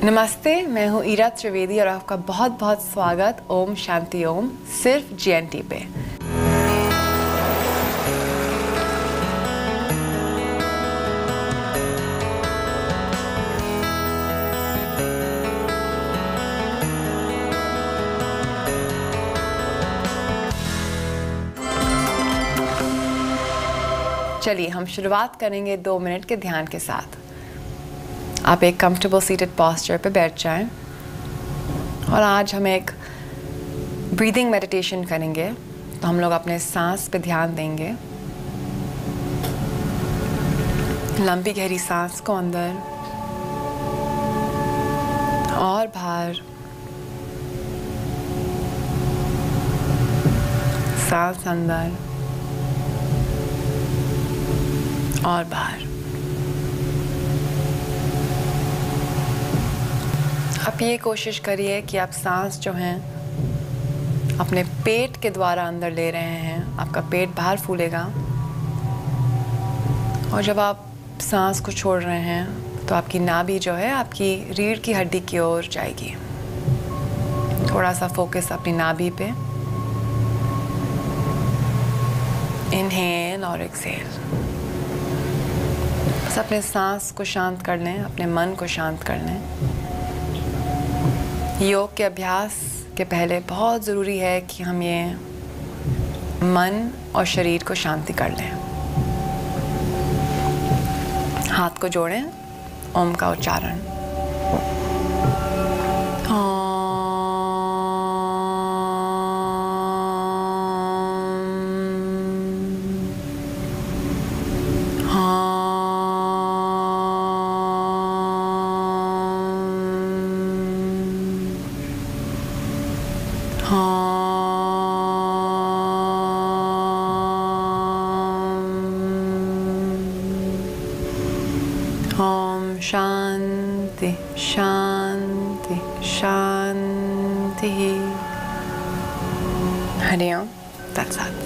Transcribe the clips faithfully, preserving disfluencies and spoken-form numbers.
नमस्ते, मैं हूँ ईरा त्रिवेदी और आपका बहुत बहुत स्वागत ओम शांति ओम सिर्फ जी एन टी पे। चलिए हम शुरुआत करेंगे दो मिनट के ध्यान के साथ। आप एक कंफर्टेबल सीटेड पोस्चर पे बैठ जाएं और आज हम एक ब्रीदिंग मेडिटेशन करेंगे। तो हम लोग अपने सांस पे ध्यान देंगे। लंबी गहरी सांस को अंदर और बाहर, सांस अंदर और बाहर। आप ये कोशिश करिए कि आप सांस जो हैं अपने पेट के द्वारा अंदर ले रहे हैं। आपका पेट बाहर फूलेगा और जब आप सांस को छोड़ रहे हैं तो आपकी नाभि जो है आपकी रीढ़ की हड्डी की ओर जाएगी। थोड़ा सा फोकस अपनी नाभि पे। इनहेल और एक्सहेल। बस अपने सांस को शांत कर लें, अपने मन को शांत कर लें। योग के अभ्यास के पहले बहुत ज़रूरी है कि हम ये मन और शरीर को शांति कर लें। हाथ को जोड़ें, ओम का उच्चारण। ओम शांति शांति शांति। हरि ओम तत्सत।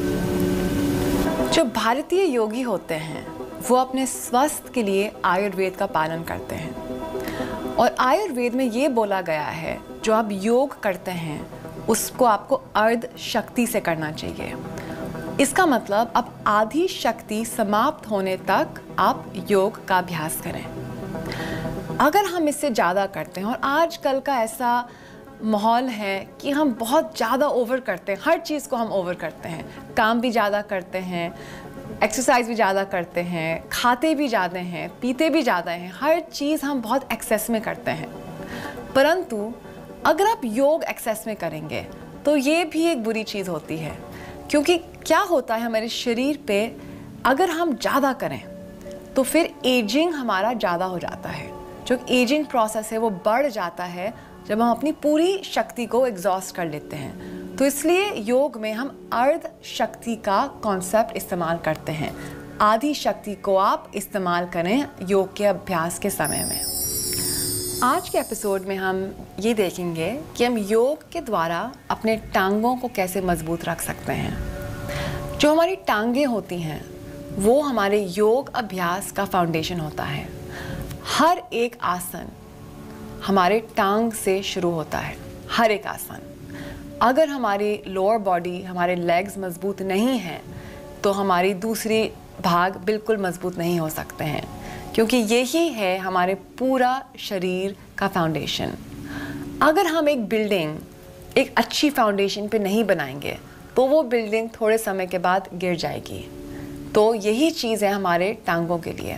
जो भारतीय योगी होते हैं वो अपने स्वास्थ्य के लिए आयुर्वेद का पालन करते हैं और आयुर्वेद में ये बोला गया है जो आप योग करते हैं उसको आपको अर्ध शक्ति से करना चाहिए। इसका मतलब अब आधी शक्ति समाप्त होने तक आप योग का अभ्यास करें। अगर हम इससे ज़्यादा करते हैं, और आजकल का ऐसा माहौल है कि हम बहुत ज़्यादा ओवर करते हैं, हर चीज़ को हम ओवर करते हैं। काम भी ज़्यादा करते हैं, एक्सरसाइज भी ज़्यादा करते हैं, खाते भी ज़्यादा हैं, पीते भी ज़्यादा हैं, हर चीज़ हम बहुत एक्सेस में करते हैं। परंतु अगर आप योग एक्सेस में करेंगे तो ये भी एक बुरी चीज़ होती है, क्योंकि क्या होता है हमारे शरीर पे अगर हम ज़्यादा करें तो फिर एजिंग हमारा ज़्यादा हो जाता है। जो एजिंग प्रोसेस है वो बढ़ जाता है जब हम अपनी पूरी शक्ति को एग्जॉस्ट कर लेते हैं। तो इसलिए योग में हम अर्ध शक्ति का कॉन्सेप्ट इस्तेमाल करते हैं। आधी शक्ति को आप इस्तेमाल करें योग के अभ्यास के समय में। आज के एपिसोड में हम ये देखेंगे कि हम योग के द्वारा अपने टांगों को कैसे मजबूत रख सकते हैं। जो हमारी टांगें होती हैं वो हमारे योग अभ्यास का फाउंडेशन होता है। हर एक आसन हमारे टांग से शुरू होता है। हर एक आसन। अगर हमारी लोअर बॉडी, हमारे लेग्स मजबूत नहीं हैं तो हमारी दूसरी भाग बिल्कुल मजबूत नहीं हो सकते हैं, क्योंकि यही है हमारे पूरा शरीर का फाउंडेशन। अगर हम एक बिल्डिंग एक अच्छी फाउंडेशन पे नहीं बनाएंगे तो वो बिल्डिंग थोड़े समय के बाद गिर जाएगी। तो यही चीज़ है हमारे टांगों के लिए।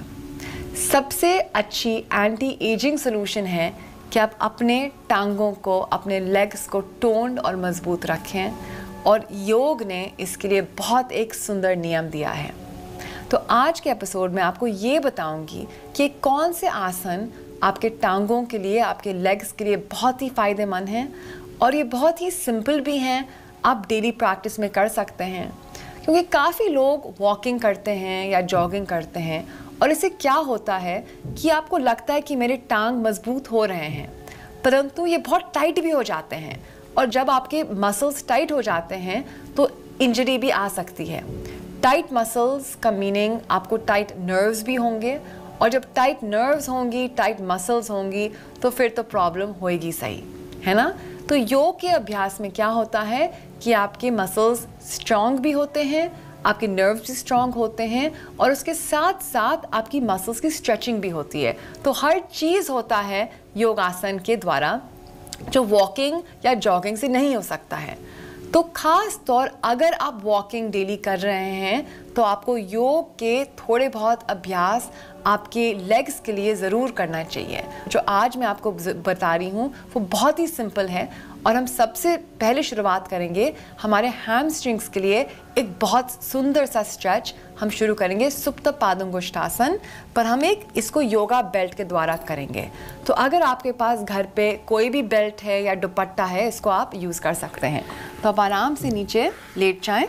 सबसे अच्छी एंटी एजिंग सोल्यूशन है कि आप अपने टांगों को, अपने लेग्स को टोन्ड और मजबूत रखें, और योग ने इसके लिए बहुत एक सुंदर नियम दिया है। तो आज के एपिसोड में आपको ये बताऊंगी कि कौन से आसन आपके टांगों के लिए, आपके लेग्स के लिए बहुत ही फ़ायदेमंद हैं, और ये बहुत ही सिंपल भी हैं। आप डेली प्रैक्टिस में कर सकते हैं, क्योंकि काफ़ी लोग वॉकिंग करते हैं या जॉगिंग करते हैं और इससे क्या होता है कि आपको लगता है कि मेरे टांग मजबूत हो रहे हैं, परंतु ये बहुत टाइट भी हो जाते हैं, और जब आपके मसल्स टाइट हो जाते हैं तो इंजरी भी आ सकती है। टाइट मसल्स का मीनिंग आपको टाइट नर्व्स भी होंगे और जब टाइट नर्व्स होंगी, टाइट मसल्स होंगी, तो फिर तो प्रॉब्लम होएगी सही, है ना। तो योग के अभ्यास में क्या होता है कि आपके मसल्स स्ट्रॉन्ग भी होते हैं, आपके नर्व्स भी स्ट्रॉन्ग होते हैं, और उसके साथ साथ आपकी मसल्स की स्ट्रेचिंग भी होती है। तो हर चीज़ होता है योगासन के द्वारा जो वॉकिंग या जॉगिंग से नहीं हो सकता है। तो ख़ास तौर अगर आप वॉकिंग डेली कर रहे हैं तो आपको योग के थोड़े बहुत अभ्यास आपके लेग्स के लिए ज़रूर करना चाहिए। जो आज मैं आपको बता रही हूँ वो बहुत ही सिंपल है, और हम सबसे पहले शुरुआत करेंगे हमारे हैमस्ट्रिंग्स के लिए एक बहुत सुंदर सा स्ट्रेच हम शुरू करेंगे सुप्त पादुंगुष्ठासन, पर हम एक इसको योगा बेल्ट के द्वारा करेंगे। तो अगर आपके पास घर पे कोई भी बेल्ट है या दुपट्टा है, इसको आप यूज़ कर सकते हैं। तो आप आराम से नीचे लेट जाएं,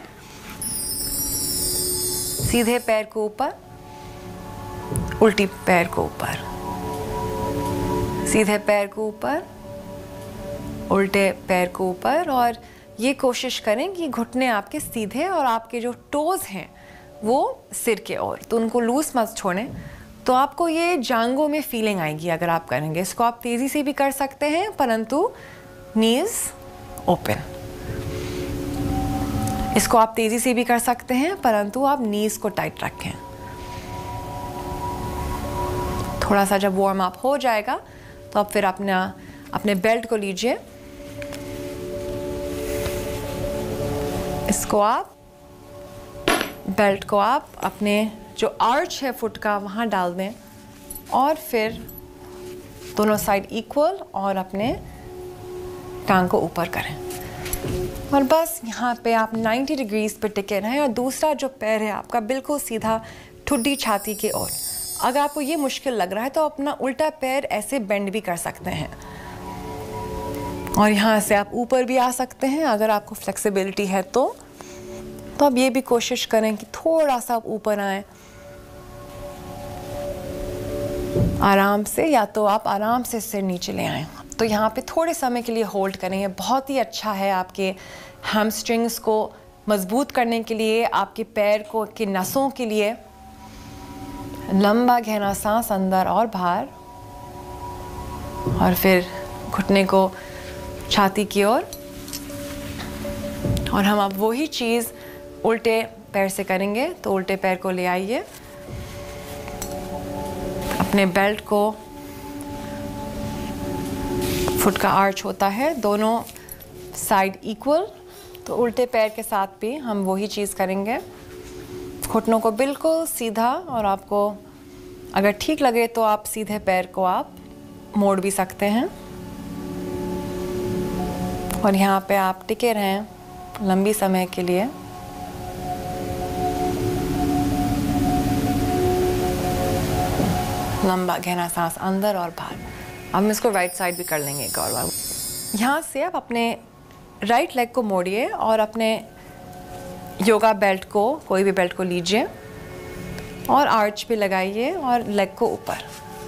सीधे पैर को ऊपर, उल्टी पैर को ऊपर, सीधे पैर को ऊपर, उल्टे पैर को ऊपर, और ये कोशिश करें कि घुटने आपके सीधे और आपके जो टोज़ हैं वो सिर के ओर, तो उनको लूज मत छोड़ें। तो आपको ये जांघों में फीलिंग आएगी अगर आप करेंगे। इसको आप तेज़ी से भी कर सकते हैं, परंतु नीज ओपन। इसको आप तेज़ी से भी कर सकते हैं, परंतु आप नीज को टाइट रखें। थोड़ा सा जब वार्म अप हो जाएगा तो आप फिर अपना अपने बेल्ट को लीजिए, इसको आप बेल्ट को आप अपने जो आर्च है फुट का वहाँ डाल दें, और फिर दोनों साइड इक्वल, और अपने टांग को ऊपर करें, और बस यहाँ पे आप नब्बे डिग्रीज पे टिके रहें। और दूसरा जो पैर है आपका बिल्कुल सीधा ठुड्डी छाती की ओर। अगर आपको ये मुश्किल लग रहा है तो अपना उल्टा पैर ऐसे बेंड भी कर सकते हैं, और यहाँ से आप ऊपर भी आ सकते हैं अगर आपको फ्लेक्सिबिलिटी है तो। तो आप ये भी कोशिश करें कि थोड़ा सा आप ऊपर आएँ आराम से, या तो आप आराम से सिर नीचे ले आएँ। तो यहाँ पे थोड़े समय के लिए होल्ड करें, ये बहुत ही अच्छा है आपके हैमस्ट्रिंग्स को मजबूत करने के लिए, आपके पैर को के नसों के लिए। लंबा गहरा सांस अंदर और बाहर, और फिर घुटने को छाती की ओर। और, और हम अब वही चीज़ उल्टे पैर से करेंगे। तो उल्टे पैर को ले आइए, अपने बेल्ट को, फुट का आर्च होता है दोनों साइड इक्वल, तो उल्टे पैर के साथ भी हम वही चीज़ करेंगे। घुटनों को बिल्कुल सीधा, और आपको अगर ठीक लगे तो आप सीधे पैर को आप मोड़ भी सकते हैं, और यहाँ पे आप टिके रहें लंबी समय के लिए। लंबा गहरा सांस अंदर और बाहर। अब हम इसको राइट साइड भी कर लेंगे एक और बार। यहाँ से आप अपने राइट लेग को मोड़िए और अपने योगा बेल्ट को, कोई भी बेल्ट को लीजिए और आर्च पे लगाइए और लेग को ऊपर।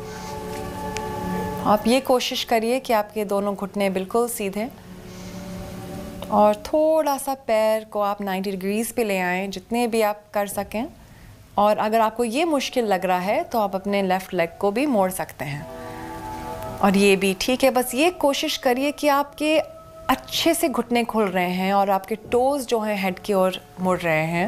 आप ये कोशिश करिए कि आपके दोनों घुटने बिल्कुल सीधे, और थोड़ा सा पैर को आप नब्बे डिग्रीज पे ले आएँ जितने भी आप कर सकें। और अगर आपको ये मुश्किल लग रहा है तो आप अपने लेफ़्ट लेग को भी मोड़ सकते हैं, और ये भी ठीक है। बस ये कोशिश करिए कि आपके अच्छे से घुटने खुल रहे हैं और आपके टोज़ जो हैं हेड की ओर मुड़ रहे हैं।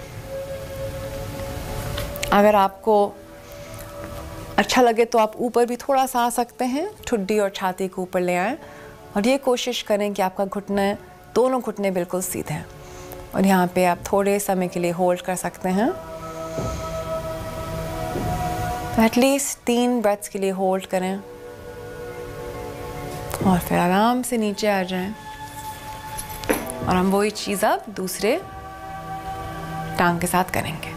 अगर आपको अच्छा लगे तो आप ऊपर भी थोड़ा सा आ सकते हैं, ठुड्डी और छाती को ऊपर ले आएँ, और ये कोशिश करें कि आपका घुटने, दोनों घुटने बिल्कुल सीधे हैं। और यहाँ पे आप थोड़े समय के लिए होल्ड कर सकते हैं, एटलीस्ट तीन ब्रेथ्स के लिए होल्ड करें, और फिर आराम से नीचे आ जाएं। और हम वही चीज़ अब दूसरे टांग के साथ करेंगे।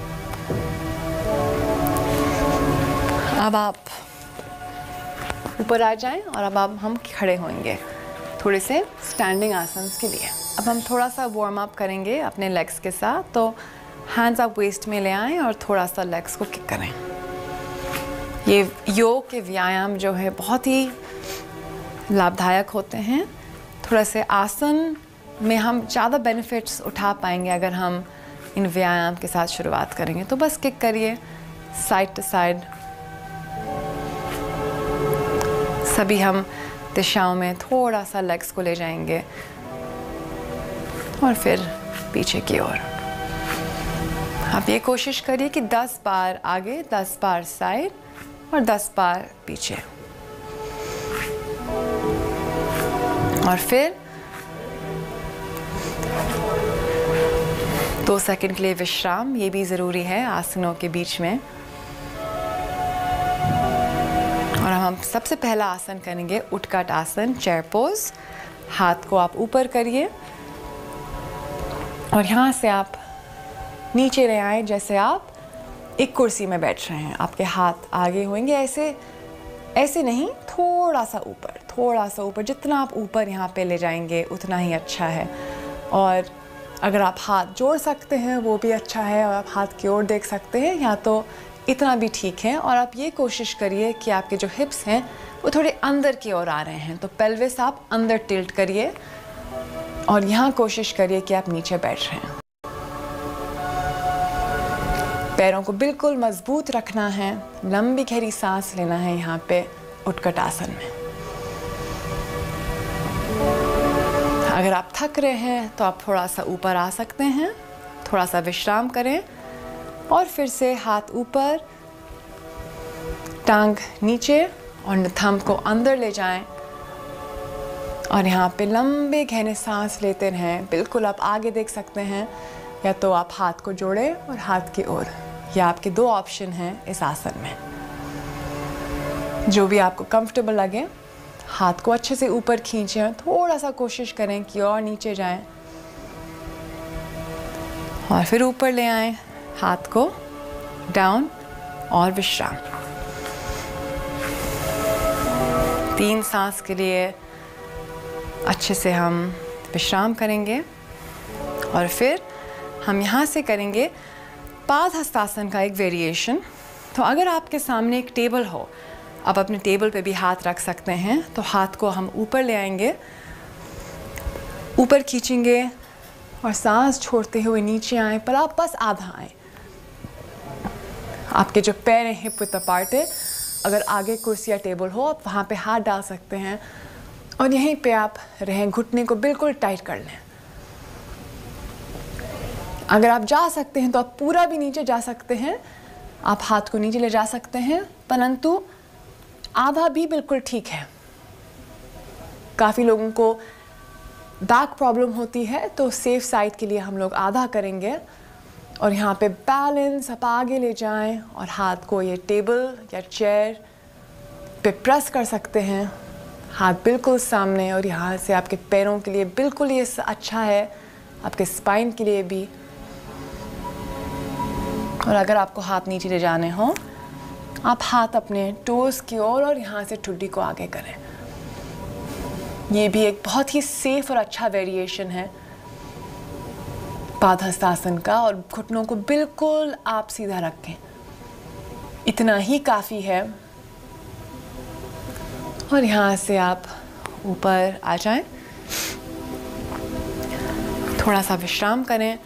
अब आप ऊपर आ जाएं, और अब आप हम खड़े होंगे थोड़े से स्टैंडिंग आसन्स के लिए। अब हम थोड़ा सा वार्म अप करेंगे अपने लेग्स के साथ। तो हैंड्स आप वेस्ट में ले आएं और थोड़ा सा लेग्स को किक करें। ये योग के व्यायाम जो है बहुत ही लाभदायक होते हैं। थोड़ा से आसन में हम ज़्यादा बेनिफिट्स उठा पाएंगे अगर हम इन व्यायाम के साथ शुरुआत करेंगे। तो बस किक करिए साइड टू साइड, सभी हम दिशाओं में थोड़ा सा लेग्स को ले जाएंगे और फिर पीछे की ओर। आप ये कोशिश करिए कि दस बार आगे, दस बार साइड और दस बार पीछे। और फिर दो सेकंड के लिए विश्राम, ये भी ज़रूरी है आसनों के बीच में। और हम सबसे पहला आसन करेंगे उत्कट आसन, चेयर पोज। हाथ को आप ऊपर करिए और यहाँ से आप नीचे ले आए जैसे आप एक कुर्सी में बैठ रहे हैं। आपके हाथ आगे होंगे, ऐसे ऐसे नहीं, थोड़ा सा ऊपर, थोड़ा सा ऊपर। जितना आप ऊपर यहाँ पे ले जाएंगे उतना ही अच्छा है। और अगर आप हाथ जोड़ सकते हैं वो भी अच्छा है, और आप हाथ की ओर देख सकते हैं या तो इतना भी ठीक है। और आप ये कोशिश करिए कि आपके जो हिप्स हैं वो थोड़े अंदर की ओर आ रहे हैं, तो पेल्विस आप अंदर टिल्ट करिए और यहाँ कोशिश करिए कि आप नीचे बैठ रहे हैं। पैरों को बिल्कुल मजबूत रखना है, लंबी गहरी सांस लेना है यहाँ पे उत्कट आसन में। अगर आप थक रहे हैं तो आप थोड़ा सा ऊपर आ सकते हैं, थोड़ा सा विश्राम करें और फिर से हाथ ऊपर, टांग नीचे और थंब को अंदर ले जाएं और यहाँ पे लंबे गहरे सांस लेते रहें। बिल्कुल आप आगे देख सकते हैं, या तो आप हाथ को जोड़ें और हाथ की ओर, या आपके दो ऑप्शन हैं इस आसन में, जो भी आपको कंफर्टेबल लगे। हाथ को अच्छे से ऊपर खींचें, थोड़ा सा कोशिश करें कि और नीचे जाएं और फिर ऊपर ले आएं हाथ को, डाउन और विश्राम। तीन सांस के लिए अच्छे से हम विश्राम करेंगे और फिर हम यहाँ से करेंगे पादहस्तासन का एक वेरिएशन। तो अगर आपके सामने एक टेबल हो, आप अपने टेबल पे भी हाथ रख सकते हैं। तो हाथ को हम ऊपर ले आएंगे, ऊपर खींचेंगे और सांस छोड़ते हुए नीचे आए, पर आप बस आधा आए। आपके जो पैर हैं हिप विद अपार्ट है। अगर आगे कुर्सी या टेबल हो आप वहाँ पे हाथ डाल सकते हैं और यहीं पे आप रहें, घुटने को बिल्कुल टाइट कर लें। अगर आप जा सकते हैं तो आप पूरा भी नीचे जा सकते हैं, आप हाथ को नीचे ले जा सकते हैं, परंतु आधा भी बिल्कुल ठीक है। काफ़ी लोगों को बैक प्रॉब्लम होती है, तो सेफ साइड के लिए हम लोग आधा करेंगे और यहाँ पे बैलेंस आप आगे ले जाएं और हाथ को ये टेबल या चेयर पे प्रेस कर सकते हैं, हाथ बिल्कुल सामने। और यहाँ से आपके पैरों के लिए बिल्कुल ये अच्छा है, आपके स्पाइन के लिए भी। और अगर आपको हाथ नीचे ले जाने हो, आप हाथ अपने टोस की ओर और यहाँ से ठुड्डी को आगे करें। ये भी एक बहुत ही सेफ और अच्छा वेरिएशन है पादहस्तासन का। और घुटनों को बिल्कुल आप सीधा रखें, इतना ही काफ़ी है। और यहाँ से आप ऊपर आ जाएं, थोड़ा सा विश्राम करें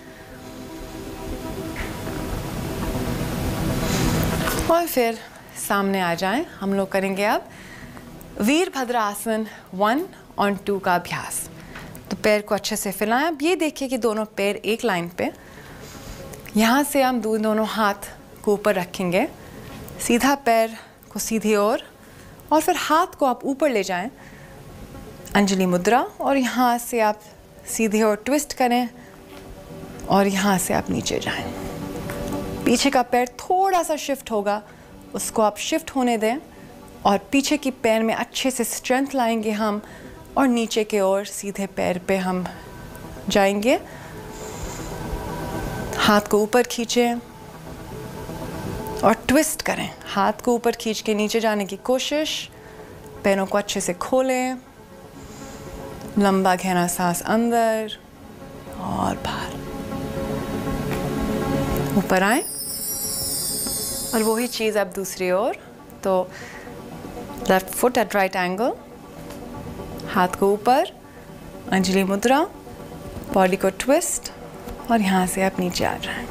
और फिर सामने आ जाएं। हम लोग करेंगे अब वीरभद्रासन वन और टू का अभ्यास। तो पैर को अच्छे से फैलाएं। अब ये देखिए कि दोनों पैर एक लाइन पे, यहाँ से हम दो दोनों हाथ को ऊपर रखेंगे, सीधा पैर को सीधी ओर, और फिर हाथ को आप ऊपर ले जाएं, अंजलि मुद्रा। और यहाँ से आप सीधे और ट्विस्ट करें और यहाँ से आप नीचे जाएं। पीछे का पैर थोड़ा सा शिफ्ट होगा, उसको आप शिफ्ट होने दें और पीछे की पैर में अच्छे से स्ट्रेंथ लाएंगे हम, और नीचे के ओर सीधे पैर पे हम जाएंगे। हाथ को ऊपर खींचें और ट्विस्ट करें, हाथ को ऊपर खींच के नीचे जाने की कोशिश। पैरों को अच्छे से खोलें, लंबा गहरा सांस अंदर और बाहर, ऊपर आए। और वही चीज़ अब दूसरी ओर। तो left foot at right angle, हाथ को ऊपर, अंजलि मुद्रा, बॉडी को ट्विस्ट और यहाँ से आप नीचे आ जाएं।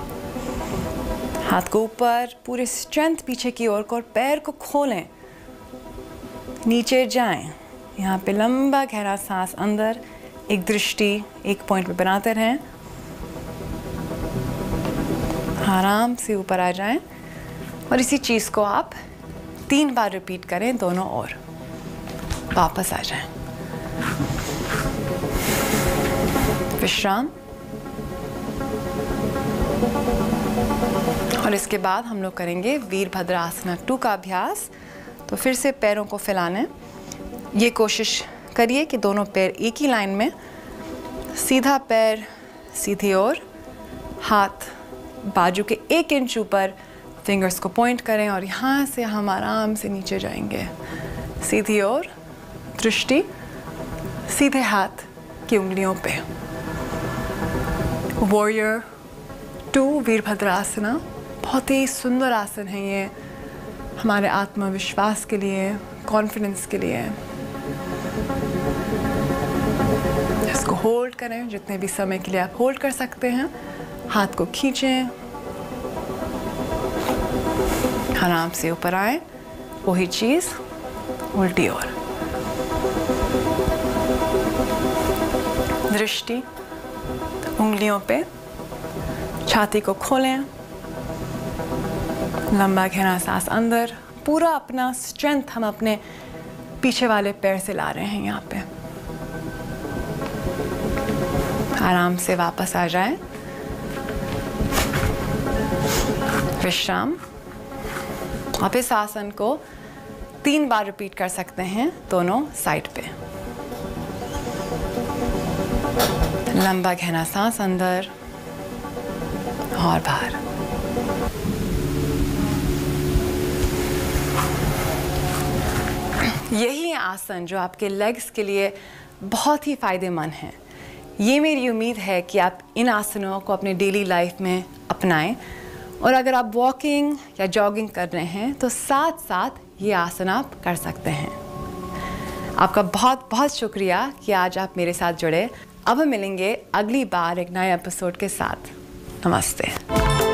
हाथ को ऊपर, पूरे स्ट्रेंथ पीछे की ओर को, और पैर को खोलें, नीचे जाएं। यहाँ पे लंबा गहरा सांस अंदर, एक दृष्टि एक पॉइंट पे बनाते रहें। आराम से ऊपर आ जाएं और इसी चीज़ को आप तीन बार रिपीट करें दोनों ओर। वापस आ जाएं। विश्राम। और इसके बाद हम लोग करेंगे वीरभद्रासना टू का अभ्यास। तो फिर से पैरों को फैलाने, ये कोशिश करिए कि दोनों पैर एक ही लाइन में, सीधा पैर सीधी ओर, हाथ बाजू के एक इंच ऊपर, फिंगर्स को पॉइंट करें और यहाँ से हम आराम से नीचे जाएंगे। सीधी ओर, दृष्टि सीधे हाथ की उंगलियों पे। वॉरियर टू वीरभद्रासना बहुत ही सुंदर आसन है ये, हमारे आत्मविश्वास के लिए, कॉन्फिडेंस के लिए। इसको होल्ड करें जितने भी समय के लिए आप होल्ड कर सकते हैं। हाथ को खींचें, आराम से ऊपर आए, वही चीज़ उल्टी ओर। दृष्टि उंगलियों पे, छाती को खोलें, लंबा गहरा सांस अंदर, पूरा अपना स्ट्रेंथ हम अपने पीछे वाले पैर से ला रहे हैं यहाँ पे। आराम से वापस आ जाएं। विश्राम। आप इस आसन को तीन बार रिपीट कर सकते हैं दोनों साइड पे। लंबा गहरा सांस अंदर और बाहर। यही आसन जो आपके लेग्स के लिए बहुत ही फायदेमंद है। ये मेरी उम्मीद है कि आप इन आसनों को अपने डेली लाइफ में अपनाएं, और अगर आप वॉकिंग या जॉगिंग कर रहे हैं तो साथ साथ ये आसन आप कर सकते हैं। आपका बहुत बहुत शुक्रिया कि आज आप मेरे साथ जुड़े। अब हम मिलेंगे अगली बार एक नए एपिसोड के साथ। नमस्ते।